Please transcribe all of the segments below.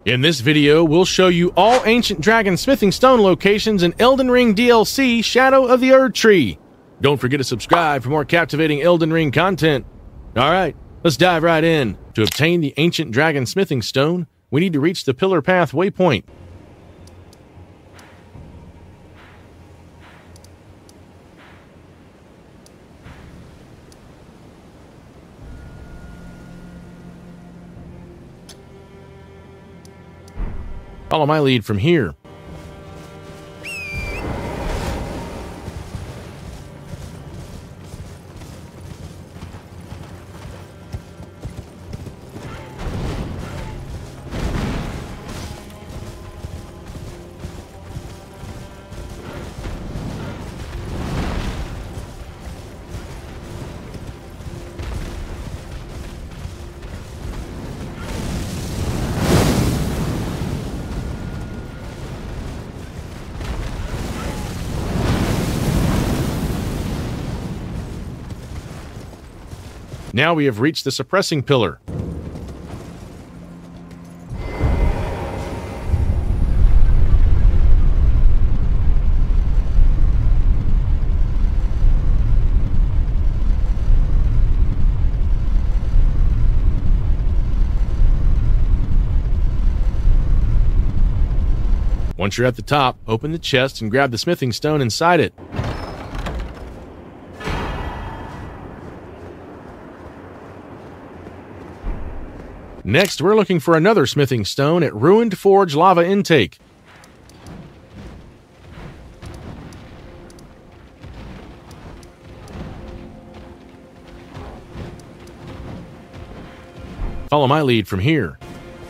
In this video, we'll show you all Ancient Dragon Smithing Stone locations in Elden Ring DLC Shadow of the Erdtree. Don't forget to subscribe for more captivating Elden Ring content. Alright, let's dive right in. To obtain the Ancient Dragon Smithing Stone, we need to reach the Pillar Path waypoint. Follow my lead from here. Now we have reached the suppressing pillar. Once you're at the top, open the chest and grab the smithing stone inside it. Next, we're looking for another smithing stone at Ruined Forge Lava Intake. Follow my lead from here.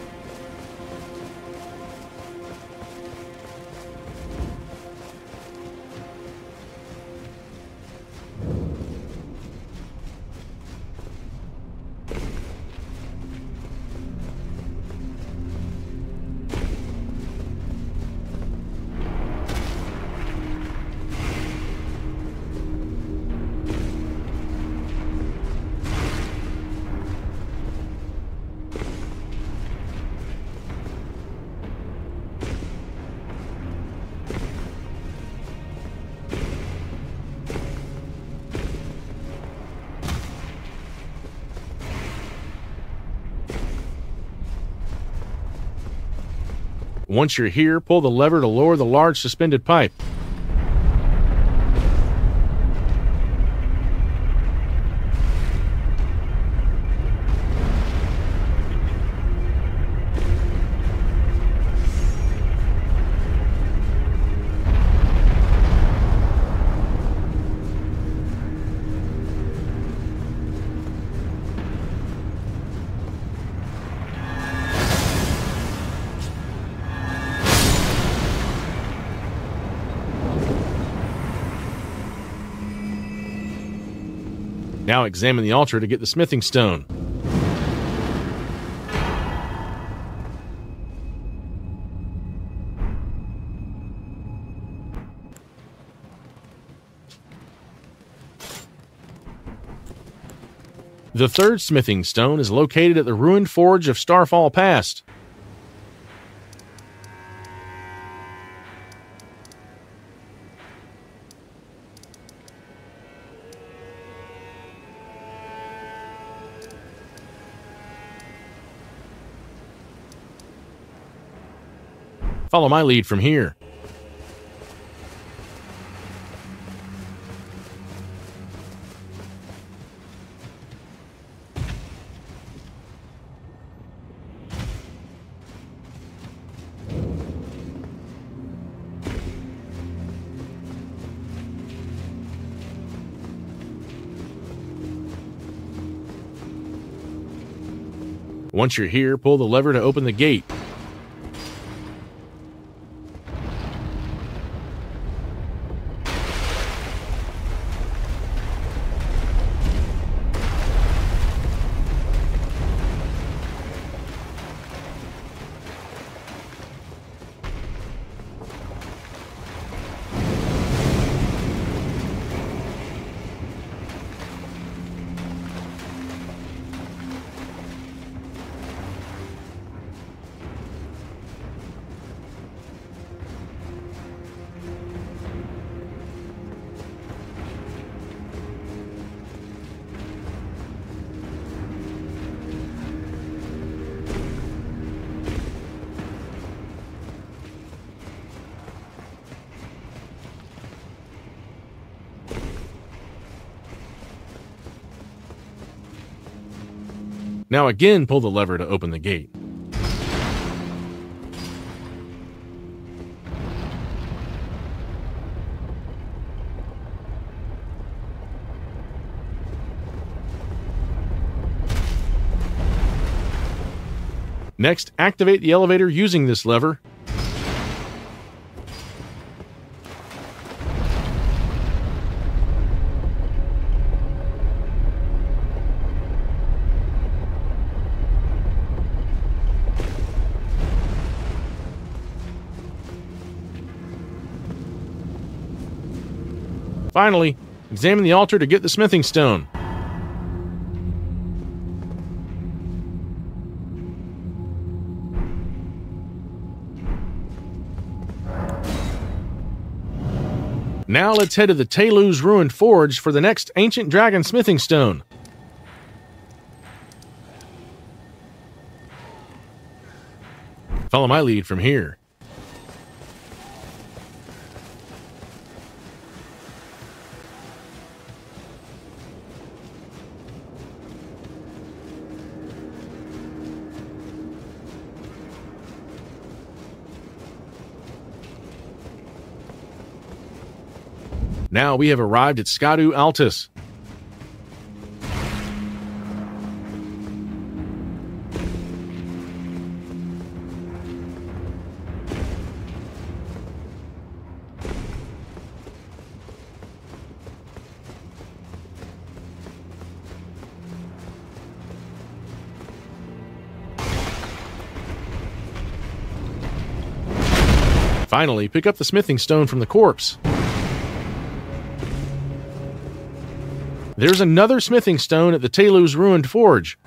Once you're here, pull the lever to lower the large suspended pipe. Now examine the altar to get the smithing stone. The third smithing stone is located at the Ruined Forge of Starfall Pass. Follow my lead from here. Once you're here, pull the lever to open the gate. Now again pull the lever to open the gate. Next, activate the elevator using this lever. Finally, examine the altar to get the smithing stone. Now let's head to the Tehlu's ruined forge for the next ancient dragon smithing stone. Follow my lead from here. Now we have arrived at Skadu Altus. Finally, pick up the smithing stone from the corpse. There's another smithing stone at the Tehlu's ruined forge.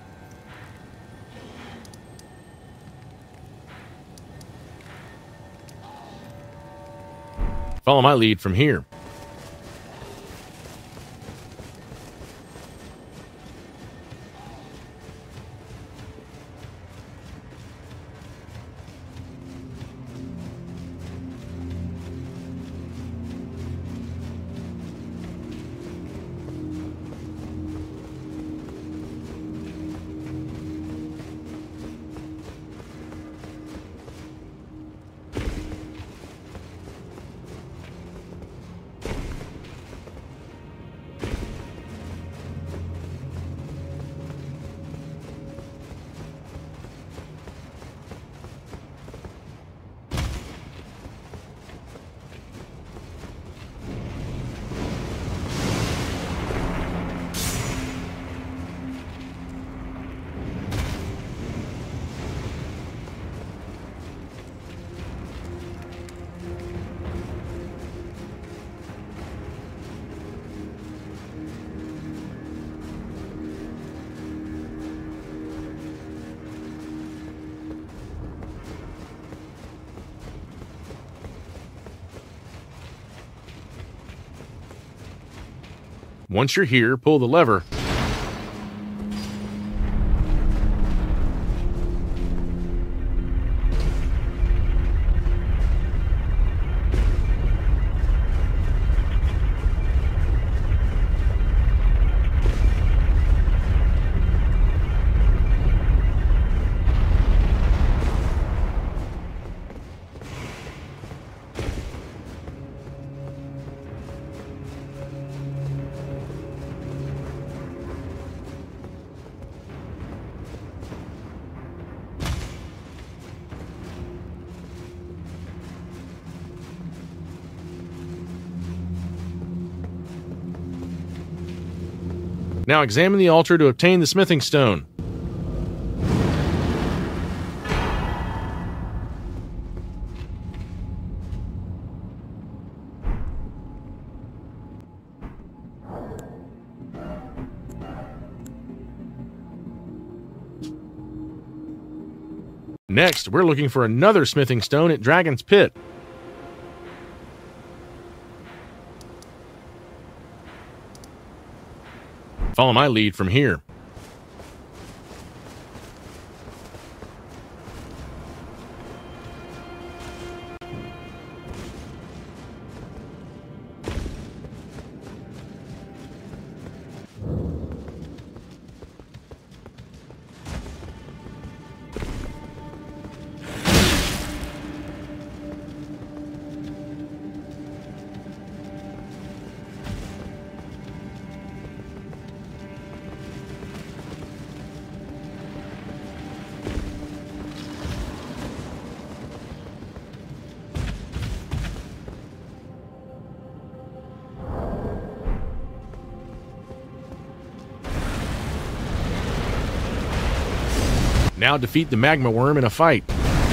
Follow my lead from here. Once you're here, pull the lever. Now examine the altar to obtain the smithing stone. Next, we're looking for another smithing stone at Dragon's Pit. Follow my lead from here. Now defeat the magma worm in a fight.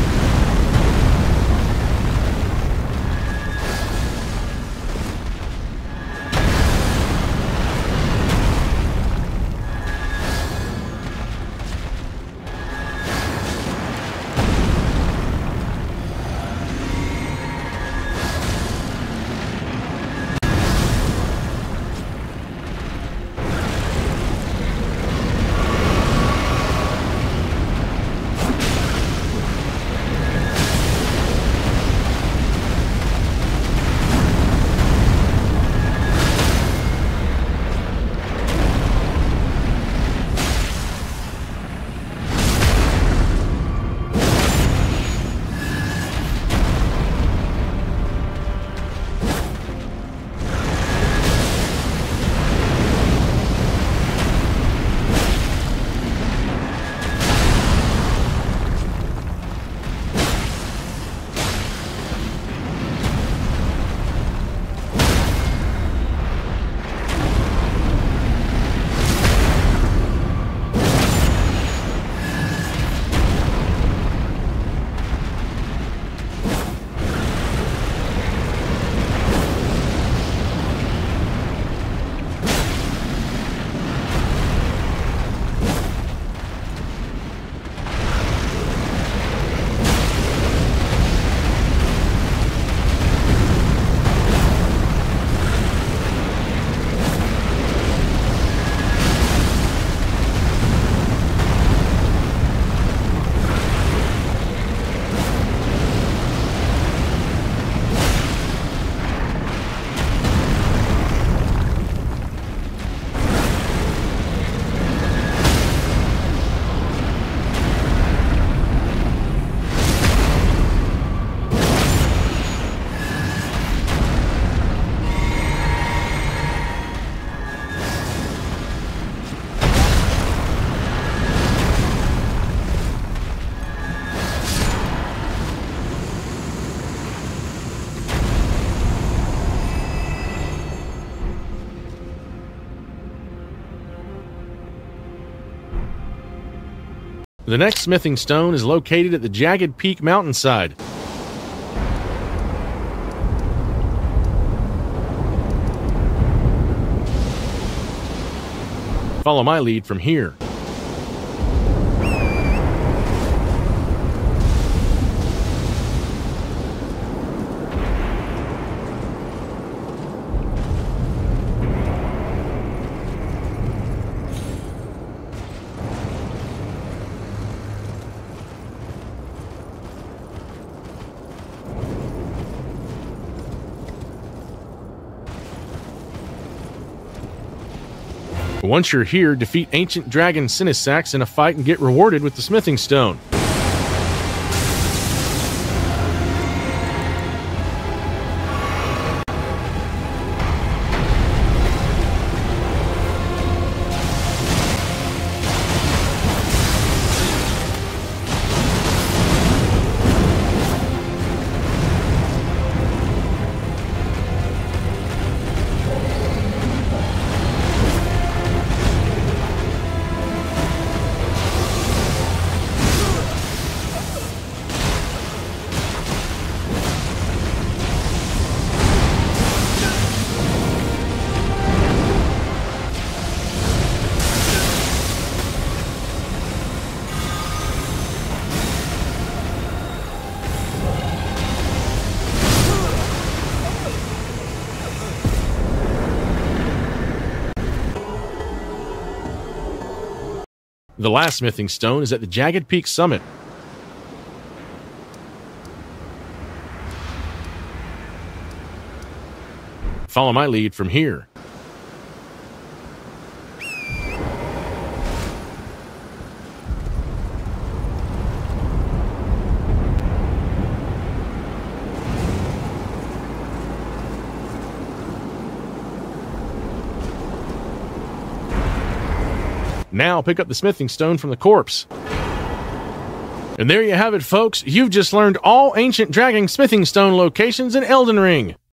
The next smithing stone is located at the Jagged Peak mountainside. Follow my lead from here. Once you're here, defeat Ancient Dragon Sinisax in a fight and get rewarded with the smithing stone. The last smithing stone is at the Jagged Peak summit. Follow my lead from here. Now pick up the smithing stone from the corpse. And there you have it, folks. You've just learned all Ancient Dragon smithing stone locations in Elden Ring.